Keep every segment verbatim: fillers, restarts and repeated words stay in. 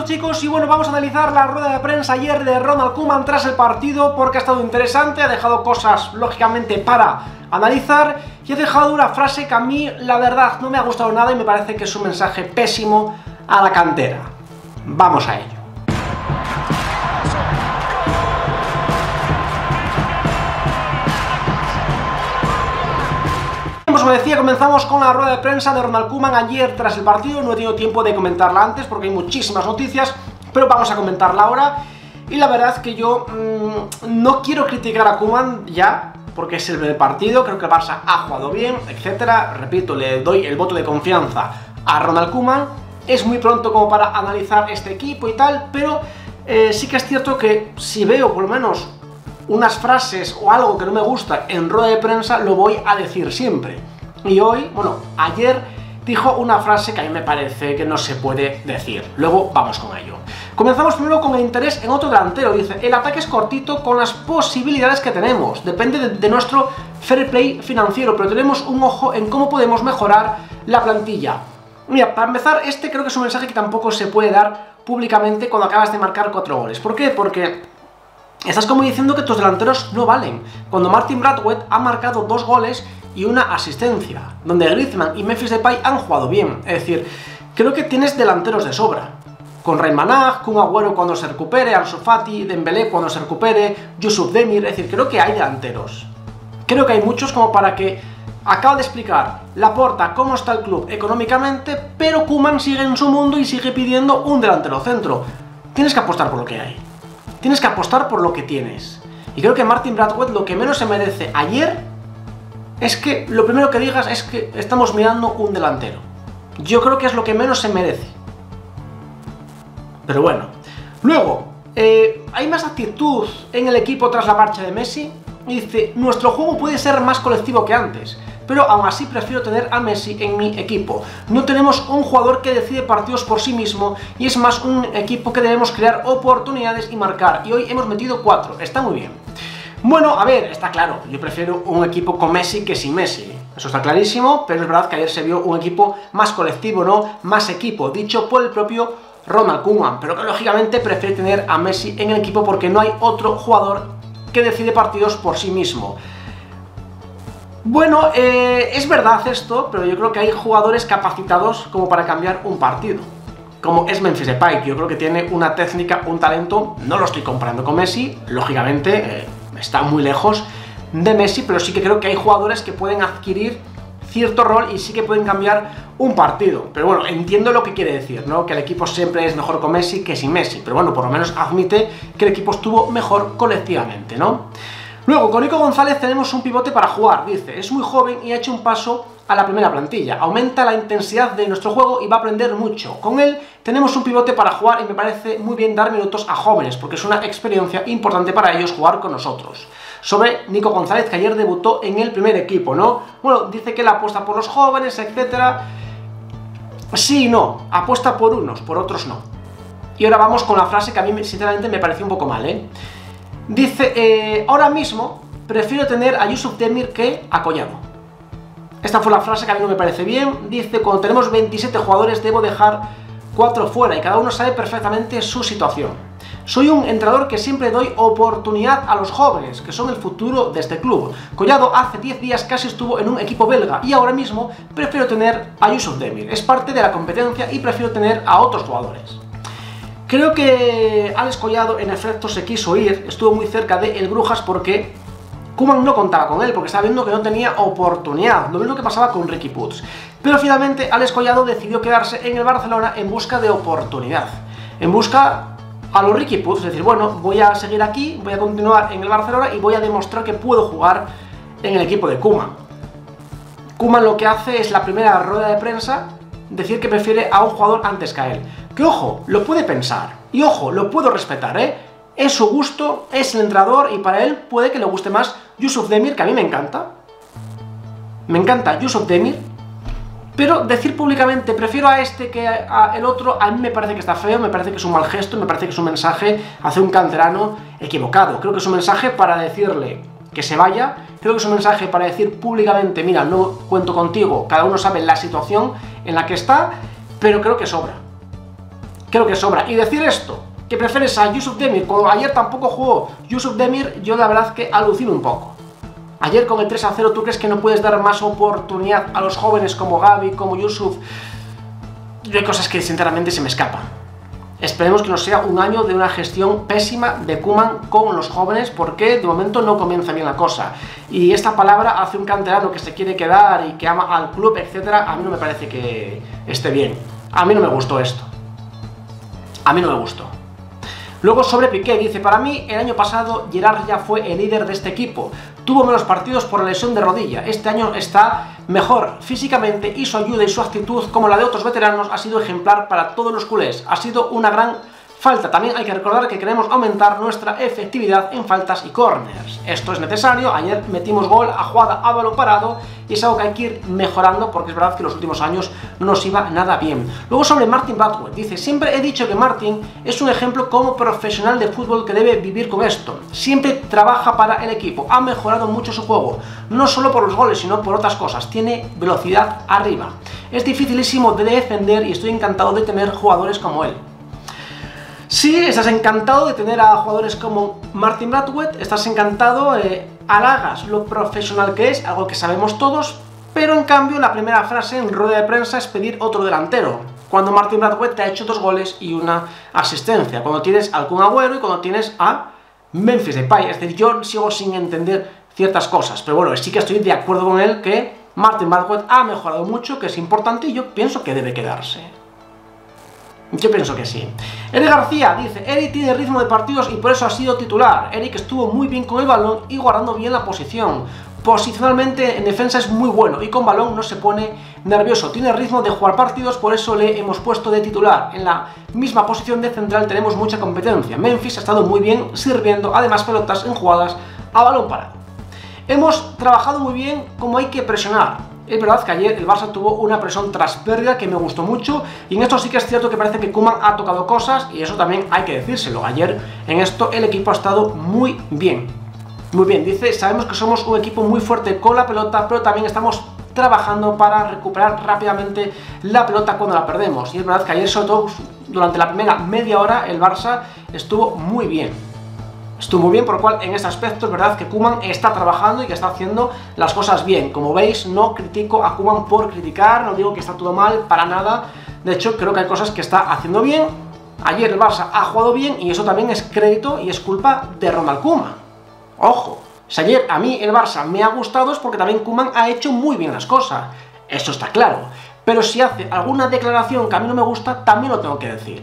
chicos, y bueno, vamos a analizar la rueda de prensa ayer de Ronald Koeman tras el partido, porque ha estado interesante, ha dejado cosas, lógicamente, para analizar, y ha dejado una frase que a mí, la verdad, no me ha gustado nada y me parece que es un mensaje pésimo a la cantera. Vamos a ello. Como decía, comenzamos con la rueda de prensa de Ronald Koeman ayer tras el partido. No he tenido tiempo de comentarla antes porque hay muchísimas noticias, pero vamos a comentarla ahora. Y la verdad es que yo mmm, no quiero criticar a Koeman ya, porque es el del partido, creo que el Barça ha jugado bien, etcétera. Repito, le doy el voto de confianza a Ronald Koeman. Es muy pronto como para analizar este equipo y tal, pero eh, sí que es cierto que si veo por lo menos unas frases o algo que no me gusta en rueda de prensa, lo voy a decir siempre. Y hoy, bueno, ayer dijo una frase que a mí me parece que no se puede decir. Luego vamos con ello. Comenzamos primero con el interés en otro delantero. Dice, el ataque es cortito con las posibilidades que tenemos. Depende de, de nuestro fair play financiero, pero tenemos un ojo en cómo podemos mejorar la plantilla. Mira, para empezar, este creo que es un mensaje que tampoco se puede dar públicamente cuando acabas de marcar cuatro goles. ¿Por qué? Porque estás como diciendo que tus delanteros no valen. Cuando Martin Braithwaite ha marcado dos goles y una asistencia, donde Griezmann y Memphis Depay han jugado bien. Es decir, creo que tienes delanteros de sobra. Con Reimanag, Kun Agüero cuando se recupere, Ansu Fati, Dembélé cuando se recupere, Youssouf Demir. Es decir, creo que hay delanteros. Creo que hay muchos como para que... Acaba de explicar Laporta cómo está el club económicamente, pero Koeman sigue en su mundo y sigue pidiendo un delantero centro. Tienes que apostar por lo que hay. Tienes que apostar por lo que tienes. Y creo que Martin Braithwaite lo que menos se merece ayer es que lo primero que digas es que estamos mirando un delantero. Yo creo que es lo que menos se merece. Pero bueno. Luego, eh, hay más actitud en el equipo tras la marcha de Messi. Y dice, nuestro juego puede ser más colectivo que antes, pero aún así prefiero tener a Messi en mi equipo. No tenemos un jugador que decide partidos por sí mismo y es más un equipo que debemos crear oportunidades y marcar. Y hoy hemos metido cuatro, está muy bien. Bueno, a ver, está claro, yo prefiero un equipo con Messi que sin Messi. Eso está clarísimo, pero es verdad que ayer se vio un equipo más colectivo, ¿no? Más equipo, dicho por el propio Ronald Koeman, pero que lógicamente prefiere tener a Messi en el equipo porque no hay otro jugador que decide partidos por sí mismo. Bueno, eh, es verdad esto, pero yo creo que hay jugadores capacitados como para cambiar un partido, como es Memphis Depay. Yo creo que tiene una técnica, un talento, no lo estoy comparando con Messi, lógicamente eh, está muy lejos de Messi, pero sí que creo que hay jugadores que pueden adquirir cierto rol y sí que pueden cambiar un partido. Pero bueno, entiendo lo que quiere decir, ¿no? Que el equipo siempre es mejor con Messi que sin Messi, pero bueno, por lo menos admite que el equipo estuvo mejor colectivamente, ¿no? Luego, con Nico González tenemos un pivote para jugar, dice, es muy joven y ha hecho un paso a la primera plantilla, aumenta la intensidad de nuestro juego y va a aprender mucho. Con él tenemos un pivote para jugar y me parece muy bien dar minutos a jóvenes, porque es una experiencia importante para ellos jugar con nosotros. Sobre Nico González, que ayer debutó en el primer equipo, ¿no? Bueno, dice que él apuesta por los jóvenes, etcétera. Sí y no, apuesta por unos, por otros no. Y ahora vamos con la frase que a mí sinceramente me pareció un poco mal, ¿eh? Dice, eh, ahora mismo prefiero tener a Youssouf Demir que a Collado. Esta fue la frase que a mí no me parece bien. Dice, cuando tenemos veintisiete jugadores debo dejar cuatro fuera y cada uno sabe perfectamente su situación. Soy un entrenador que siempre doy oportunidad a los jóvenes, que son el futuro de este club. Collado hace diez días casi estuvo en un equipo belga y ahora mismo prefiero tener a Youssouf Demir. Es parte de la competencia y prefiero tener a otros jugadores. Creo que Alex Collado en efecto se quiso ir, estuvo muy cerca de el Brujas porque Koeman no contaba con él, porque estaba viendo que no tenía oportunidad, lo mismo que pasaba con Riqui Puig. Pero finalmente Alex Collado decidió quedarse en el Barcelona en busca de oportunidad, en busca a los Riqui Puig, es decir, bueno, voy a seguir aquí, voy a continuar en el Barcelona y voy a demostrar que puedo jugar en el equipo de Koeman. Koeman lo que hace es la primera rueda de prensa decir que prefiere a un jugador antes que a él. Que ojo, lo puede pensar, y ojo, lo puedo respetar, ¿eh? Es su gusto, es el entrenador y para él puede que le guste más Youssouf Demir, que a mí me encanta. Me encanta Youssouf Demir, pero decir públicamente prefiero a este que a el otro, a mí me parece que está feo, me parece que es un mal gesto, me parece que es un mensaje hacia un canterano equivocado. Creo que es un mensaje para decirle que se vaya, creo que es un mensaje para decir públicamente, mira, no cuento contigo, cada uno sabe la situación en la que está, pero creo que sobra. creo que sobra. Y decir esto, que prefieres a Yusuf Demir, cuando ayer tampoco jugó Yusuf Demir, yo la verdad que alucino un poco. Ayer con el tres a cero, ¿tú crees que no puedes dar más oportunidad a los jóvenes como Gavi, como Yusuf? Yo hay cosas que sinceramente se me escapan. Esperemos que no sea un año de una gestión pésima de Koeman con los jóvenes, porque de momento no comienza bien la cosa. Y esta palabra hace un canterano que se quiere quedar y que ama al club, etcétera, a mí no me parece que esté bien. A mí no me gustó esto. A mí no me gustó. Luego sobre Piqué, dice, para mí el año pasado Gerard ya fue el líder de este equipo, tuvo menos partidos por la lesión de rodilla, este año está mejor físicamente y su ayuda y su actitud, como la de otros veteranos, ha sido ejemplar para todos los culés, ha sido una gran falta. También hay que recordar que queremos aumentar nuestra efectividad en faltas y corners. Esto es necesario, ayer metimos gol a jugada a balón parado y es algo que hay que ir mejorando porque es verdad que en los últimos años no nos iba nada bien. Luego sobre Martin Brathwaite, dice, siempre he dicho que Martin es un ejemplo como profesional de fútbol que debe vivir con esto. Siempre trabaja para el equipo, ha mejorado mucho su juego, no solo por los goles sino por otras cosas, tiene velocidad arriba. Es dificilísimo de defender y estoy encantado de tener jugadores como él. Sí, estás encantado de tener a jugadores como Martin Brathwaite, estás encantado, eh, halagas lo profesional que es, algo que sabemos todos, pero en cambio la primera frase en rueda de prensa es pedir otro delantero, cuando Martin Brathwaite te ha hecho dos goles y una asistencia, cuando tienes al Kun Agüero y cuando tienes a Memphis Depay. Es decir, yo sigo sin entender ciertas cosas, pero bueno, sí que estoy de acuerdo con él que Martin Brathwaite ha mejorado mucho, que es importante y yo pienso que debe quedarse. Yo pienso que sí. Eric García dice, Eric tiene ritmo de partidos y por eso ha sido titular. Eric estuvo muy bien con el balón y guardando bien la posición. Posicionalmente en defensa es muy bueno y con balón no se pone nervioso. Tiene ritmo de jugar partidos, por eso le hemos puesto de titular. En la misma posición de central tenemos mucha competencia. Memphis ha estado muy bien sirviendo, además pelotas en jugadas a balón parado. Hemos trabajado muy bien como hay que presionar. Es verdad que ayer el Barça tuvo una presión tras pérdida que me gustó mucho y en esto sí que es cierto que parece que Koeman ha tocado cosas y eso también hay que decírselo. Ayer en esto el equipo ha estado muy bien. Muy bien, dice, sabemos que somos un equipo muy fuerte con la pelota, pero también estamos trabajando para recuperar rápidamente la pelota cuando la perdemos. Y es verdad que ayer, sobre todo durante la primera media hora, el Barça estuvo muy bien. Estuvo muy bien, por lo cual en ese aspecto es verdad que Koeman está trabajando y que está haciendo las cosas bien. Como veis, no critico a Koeman por criticar, no digo que está todo mal, para nada. De hecho, creo que hay cosas que está haciendo bien. Ayer el Barça ha jugado bien y eso también es crédito y es culpa de Ronald Koeman. Ojo, si ayer a mí el Barça me ha gustado es porque también Koeman ha hecho muy bien las cosas. Eso está claro. Pero si hace alguna declaración que a mí no me gusta, también lo tengo que decir.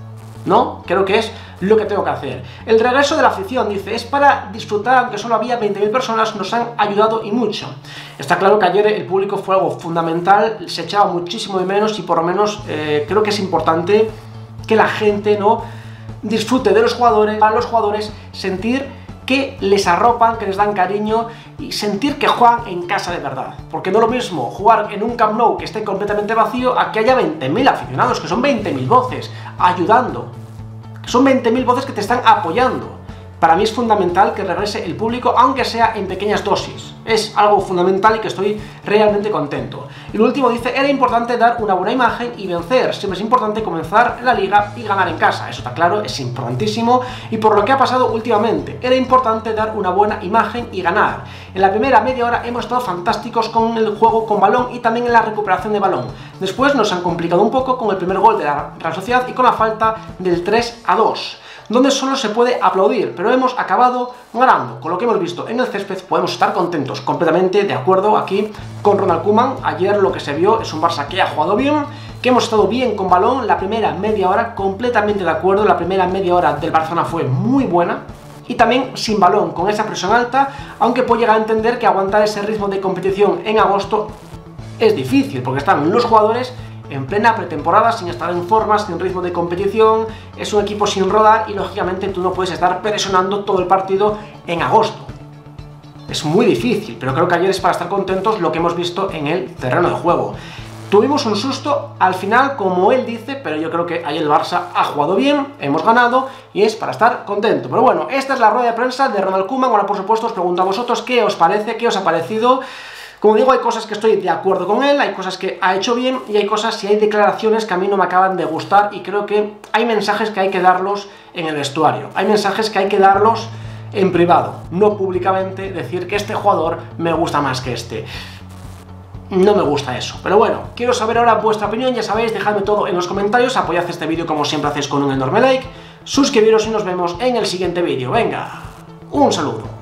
¿No? Creo que es lo que tengo que hacer. El regreso de la afición, dice, es para disfrutar, aunque solo había veinte mil personas, nos han ayudado y mucho. Está claro que ayer el público fue algo fundamental, se echaba muchísimo de menos y por lo menos eh, creo que es importante que la gente no disfrute de los jugadores, para los jugadores sentir que les arropan, que les dan cariño y sentir que juegan en casa de verdad. Porque no es lo mismo jugar en un Camp Nou que esté completamente vacío a que haya veinte mil aficionados, que son veinte mil voces ayudando. Son veinte mil voces que te están apoyando. Para mí es fundamental que regrese el público, aunque sea en pequeñas dosis. Es algo fundamental y que estoy realmente contento. Y lo último dice, era importante dar una buena imagen y vencer. Siempre es importante comenzar la liga y ganar en casa. Eso está claro, es importantísimo. Y por lo que ha pasado últimamente, era importante dar una buena imagen y ganar. En la primera media hora hemos estado fantásticos con el juego con balón y también en la recuperación de balón. Después nos han complicado un poco con el primer gol de la Real Sociedad y con la falta del tres a dos. Donde solo se puede aplaudir, pero hemos acabado ganando. Con lo que hemos visto en el césped podemos estar contentos, completamente de acuerdo aquí con Ronald Koeman. Ayer lo que se vio es un Barça que ha jugado bien, que hemos estado bien con balón, la primera media hora completamente de acuerdo, la primera media hora del Barcelona fue muy buena, y también sin balón, con esa presión alta, aunque puedo llegar a entender que aguantar ese ritmo de competición en agosto es difícil, porque están los jugadores en plena pretemporada, sin estar en forma, sin ritmo de competición, es un equipo sin rodar y lógicamente tú no puedes estar presionando todo el partido en agosto. Es muy difícil, pero creo que ayer es para estar contentos lo que hemos visto en el terreno de juego. Tuvimos un susto al final, como él dice, pero yo creo que ayer el Barça ha jugado bien, hemos ganado y es para estar contento. Pero bueno, esta es la rueda de prensa de Ronald Koeman. Ahora por supuesto os pregunto a vosotros qué os parece, qué os ha parecido. Como digo, hay cosas que estoy de acuerdo con él, hay cosas que ha hecho bien y hay cosas y hay declaraciones que a mí no me acaban de gustar y creo que hay mensajes que hay que darlos en el vestuario, hay mensajes que hay que darlos en privado, no públicamente decir que este jugador me gusta más que este. No me gusta eso, pero bueno, quiero saber ahora vuestra opinión, ya sabéis, dejadme todo en los comentarios, apoyad este vídeo como siempre hacéis con un enorme like, suscribiros y nos vemos en el siguiente vídeo. Venga, un saludo.